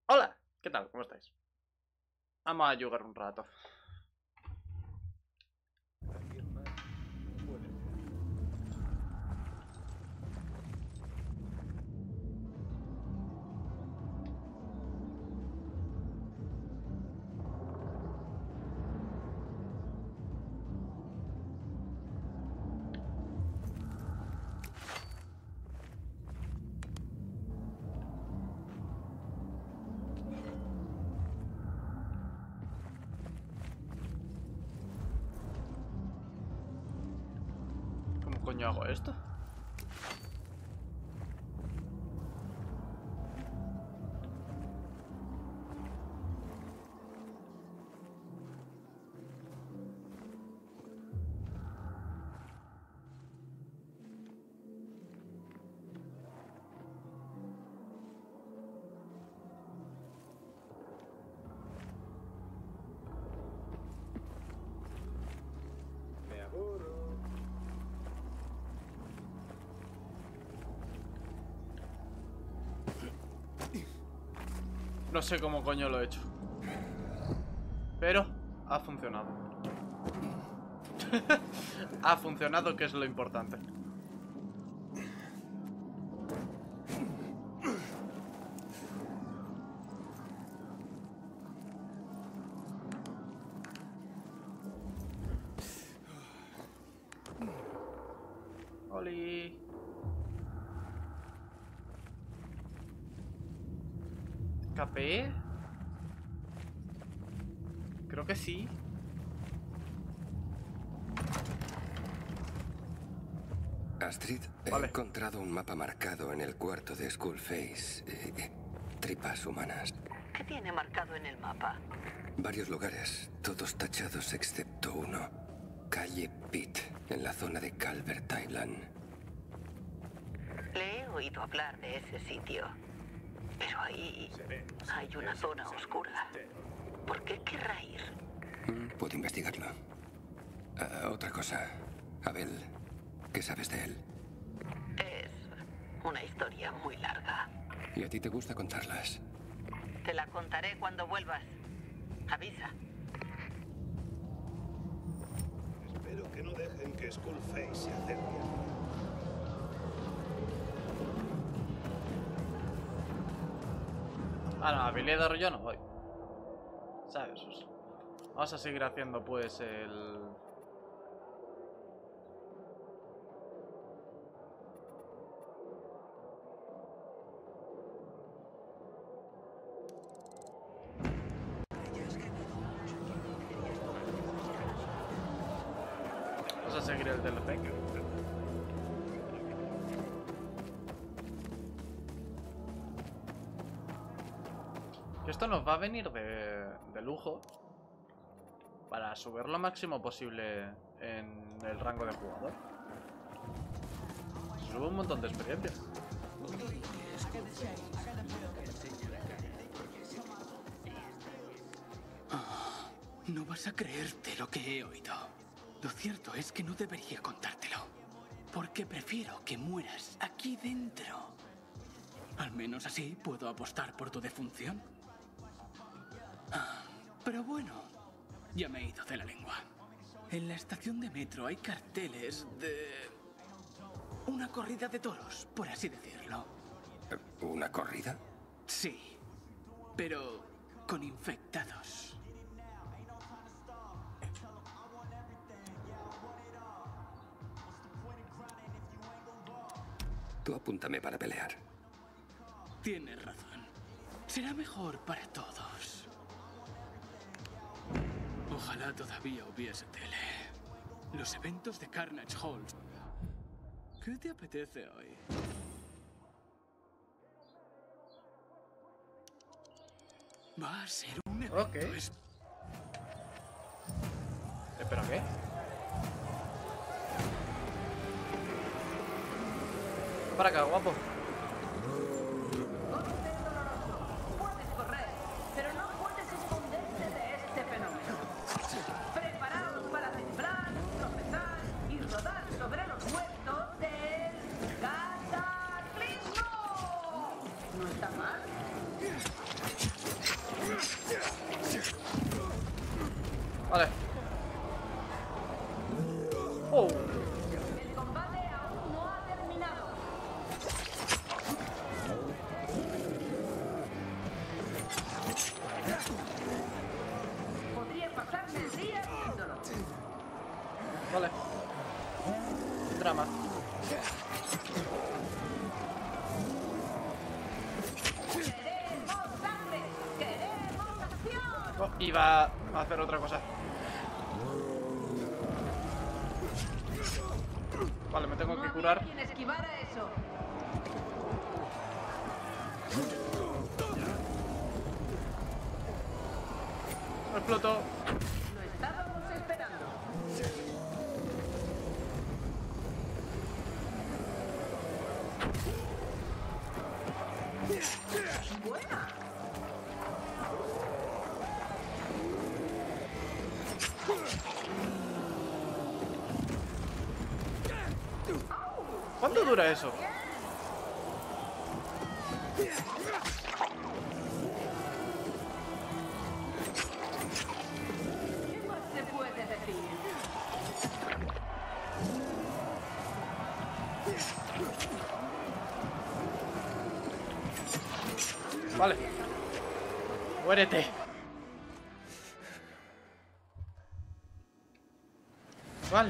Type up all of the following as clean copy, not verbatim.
Hola, ¿qué tal? ¿Cómo estáis? Vamos a jugar un rato. Alguien más puede ser. ¿Cómo coño hago esto? Me aburro. No sé cómo coño lo he hecho. Pero ha funcionado. Ha funcionado, que es lo importante. Oli. ¿Capé? Creo que sí. Astrid, he Vale. encontrado un mapa marcado en el cuarto de Skullface. Tripas humanas. ¿Qué tiene marcado en el mapa? Varios lugares, todos tachados excepto uno. Calle Pitt, en la zona de Calvert Island. Le he oído hablar de ese sitio. Pero ahí hay una zona oscura. ¿Por qué querrá ir? Puedo investigarlo. Otra cosa. Abel, ¿qué sabes de él? Es una historia muy larga. ¿Y a ti te gusta contarlas? Te la contaré cuando vuelvas. Avisa. Espero que no dejen que Skullface se acerque a mí. Ah, no, habilidad yo no voy. ¿Sabes? Vamos a seguir haciendo pues el... Vamos a seguir el DLC. Que esto nos va a venir de lujo para subir lo máximo posible en el rango de jugador. Se sube un montón de experiencia. No vas a creerte lo que he oído. Lo cierto es que no debería contártelo. Porque prefiero que mueras aquí dentro. Al menos así puedo apostar por tu defunción. Pero bueno, ya me he ido de la lengua. En la estación de metro hay carteles de... una corrida de toros, por así decirlo. ¿Una corrida? Sí, pero con infectados. Tú apúntame para pelear. Tienes razón. Será mejor para todos. Ojalá todavía hubiese tele. Los eventos de Carnage Halls. ¿Qué te apetece hoy? Va a ser un evento. Ok. ¿Pero qué? Para acá, guapo. Puedes correr, pero no puedes esconderte de este fenómeno. Preparaos para temblar, tropezar y rodar sobre los muertos del cataclismo. ¿No está mal? Vale. Oh. El combate aún no ha terminado. Podría pasarme el día haciéndolo. Vale. Drama. ¡Queremos sangre! ¡Queremos acción! Oh, iba a hacer otra cosa. Vale, me tengo No que había curar. quien esquivara eso. Me exploto. Lo estábamos esperando. Buena. ¿Cuánto dura eso? ¿Qué más se puede decir? Vale. Muérete. Vale.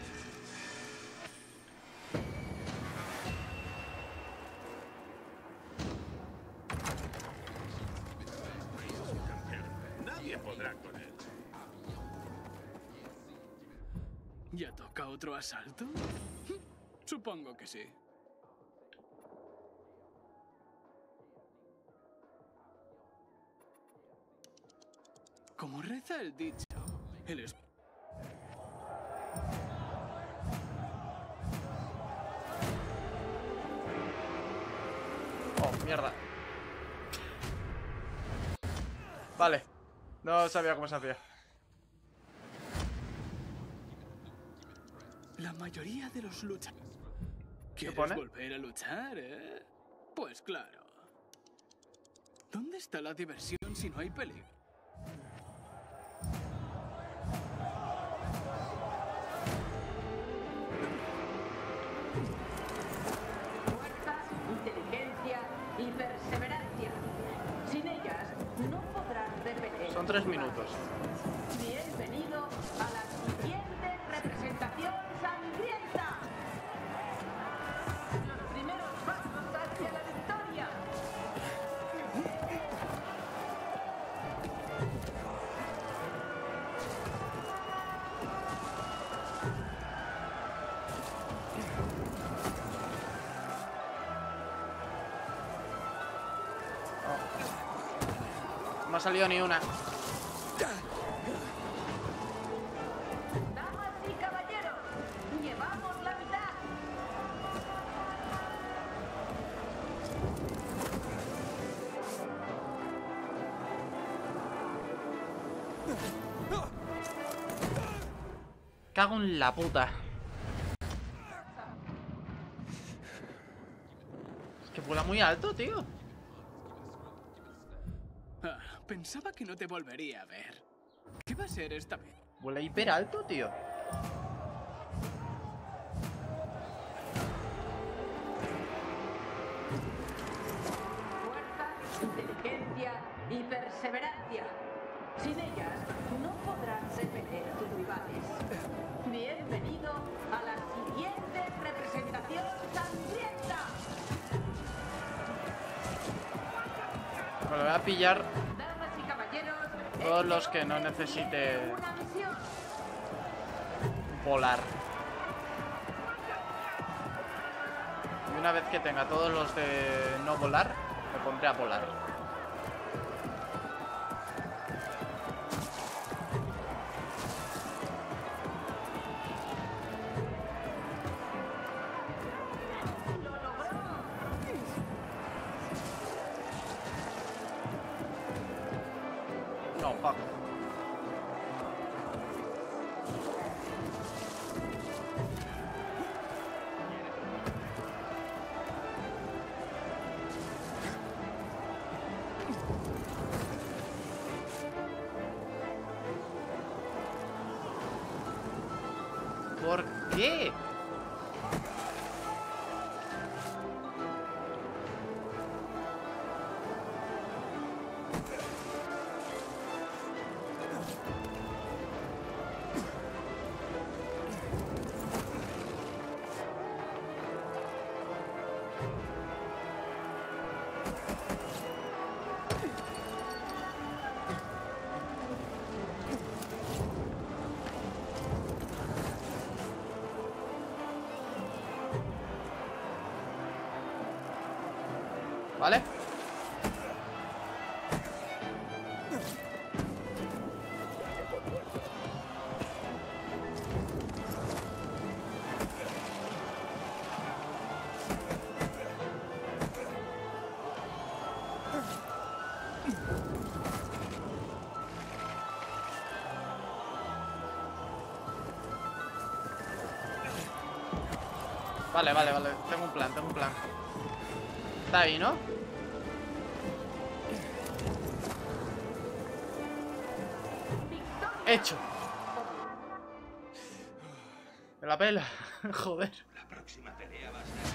Nadie podrá con él. ¿Ya toca otro asalto? Supongo que sí. Como reza el dicho, el es... Oh, mierda. Vale. No sabía cómo se hacía. La mayoría de los luchadores... ¿Quieres pone? volver a luchar, eh? Pues claro. ¿Dónde está la diversión si no hay peligro? Fuerza, inteligencia y perseverancia. Sin ellas no podrás repeler. Son 3 minutos. Bienvenido a la siguiente representación sangrienta. Los primeros pasos hacia la victoria. No me ha salido ni una. Damas y caballeros, llevamos la mitad. Cago en la puta. Es que vuela muy alto, tío. Ah, pensaba que no te volvería a ver. ¿Qué va a ser esta vez? Vuela hiper alto, tío. Fuerza, inteligencia y perseverancia. Sin ellas no podrás repeler tus rivales. Bienvenido a la siguiente representación sangrienta. Me lo voy a pillar Damas y caballeros, todos este los que no hombre necesite tiene una misión. volar. Y una vez que tenga todos los de no volar, me pondré a volar. ¡Lo logró! No, fuck. ¿Por qué? ¿Vale? Vale, vale, vale. Tengo un plan, tengo un plan. Está ahí, ¿no? Hecho. Me la pela. Joder. La próxima pelea va a ser...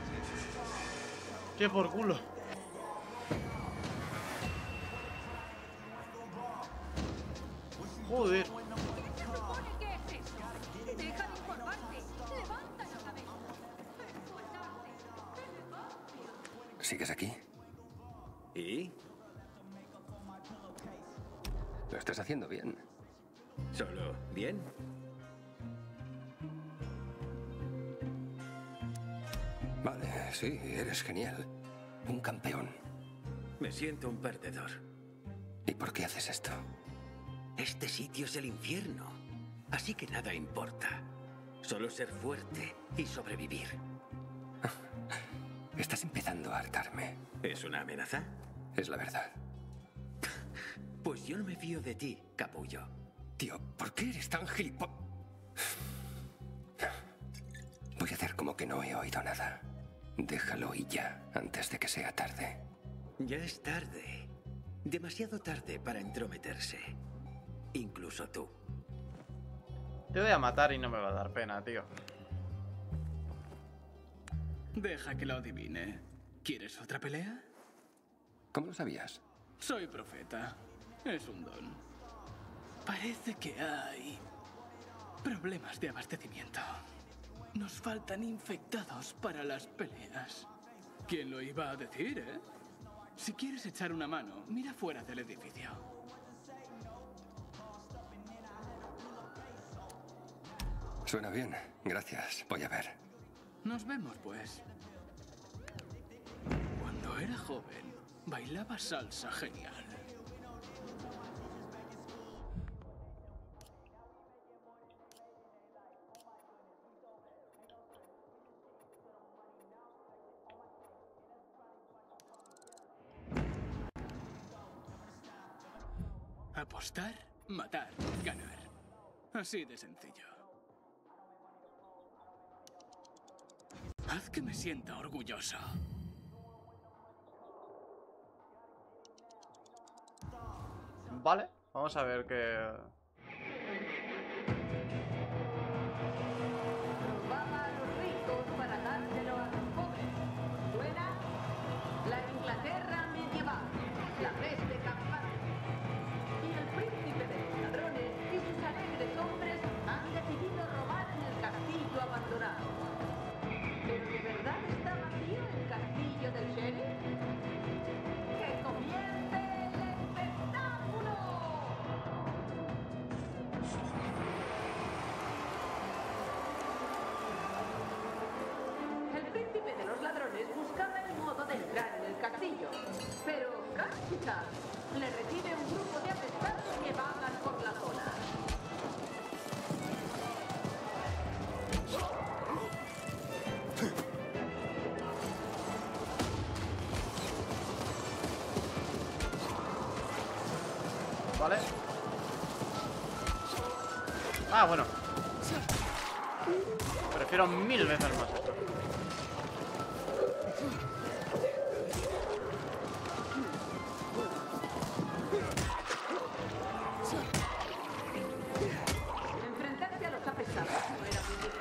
Qué por culo. Joder. ¿Qué se supone que es eso? Deja de informarte. Levanta la cabeza. ¿Sigues aquí? ¿Y? Lo estás haciendo bien. ¿Solo bien? Vale, sí, eres genial. Un campeón. Me siento un perdedor. ¿Y por qué haces esto? Este sitio es el infierno. Así que nada importa. Solo ser fuerte y sobrevivir. Estás empezando a hartarme. ¿Es una amenaza? Es la verdad. Pues yo no me fío de ti, capullo. Tío, ¿por qué eres tan gilipo...? Voy a hacer como que no he oído nada. Déjalo y ya, antes de que sea tarde. Ya es tarde. Demasiado tarde para entrometerse. Incluso tú. Te voy a matar y no me va a dar pena, tío. Deja que lo adivine. ¿Quieres otra pelea? ¿Cómo lo sabías? Soy profeta. Es un don. Parece que hay problemas de abastecimiento. Nos faltan infectados para las peleas. ¿Quién lo iba a decir, eh? Si quieres echar una mano, mira fuera del edificio. Suena bien. Gracias. Voy a ver. Nos vemos, pues. Cuando era joven, bailaba salsa genial. Apostar, matar, ganar. Así de sencillo. Haz que me sienta orgulloso. Vale, vamos a ver qué... Robaba a los ricos para dárselo a los pobres. ¿Suena? La Inglaterra medieval, la peste campante. Y el príncipe de los ladrones y sus alegres hombres han decidido robar en el castillo abandonado. ¿Pero de verdad está vacío el castillo del sheriff? ¡Que comience el espectáculo! El príncipe de los ladrones buscaba el modo de entrar en el castillo, pero ¡cáchica! Le recibe un grupo de apestados que vagan por la zona. Vale. Ah, bueno. Prefiero 1000 veces más esto. Enfrentarse a los apestados no era muy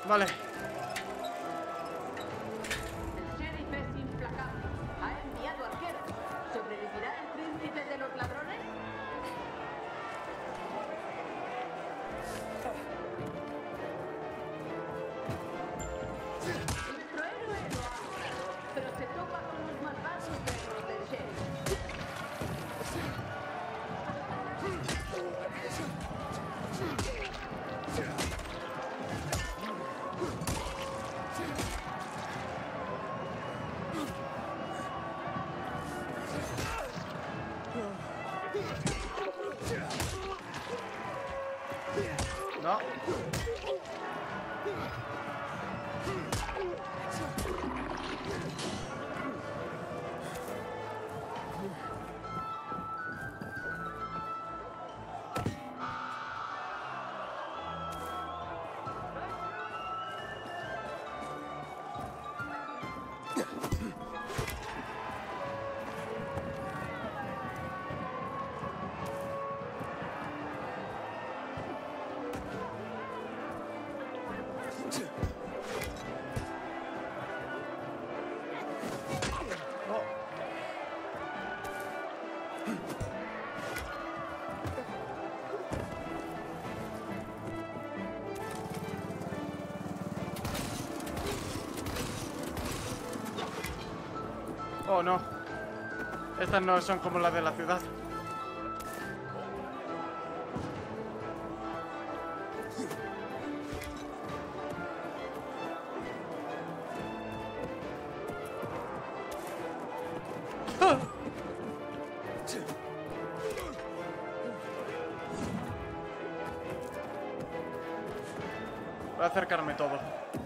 Vale. El sheriff es implacable. Ha enviado arqueros. ¿Sobrevivirá el príncipe de los ladrones? Nuestro héroe lo ha logrado, pero se topa con los malvados perros del sheriff. No. No. Oh, no. Estas no son como las de la ciudad. ¡Ah! Voy a acercarme todo.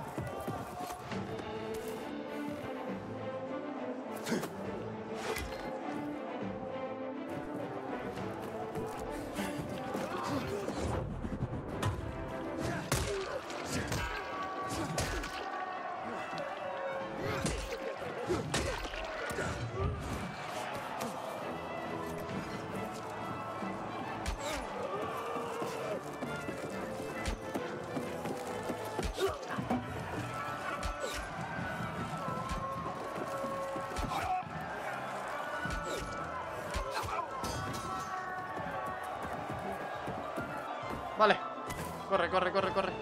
Vale. Corre, corre, corre, corre.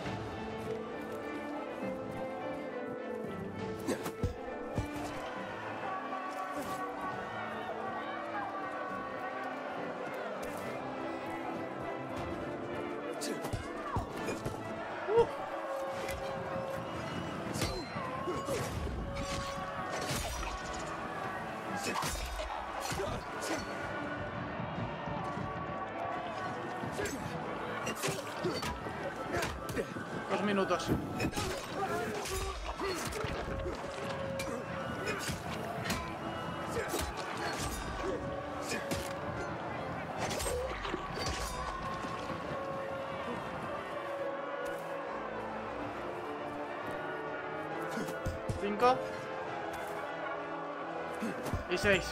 Dos minutos. Cinco. Y 6.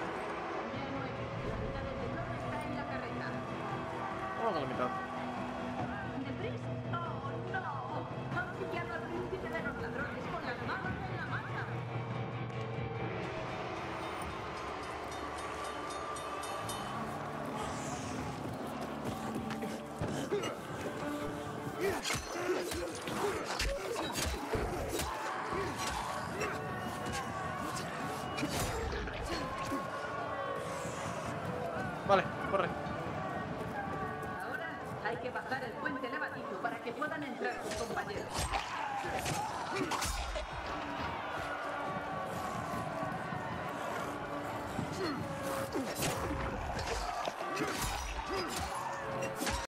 Está en la carreta. Vamos a la mitad. ¿Deprisa? ¡Oh, no! Han pillado al príncipe de los ladrones con las manos en la masa. Vale, corre. Ahora hay que bajar el puente levadizo para que puedan entrar sus compañeros.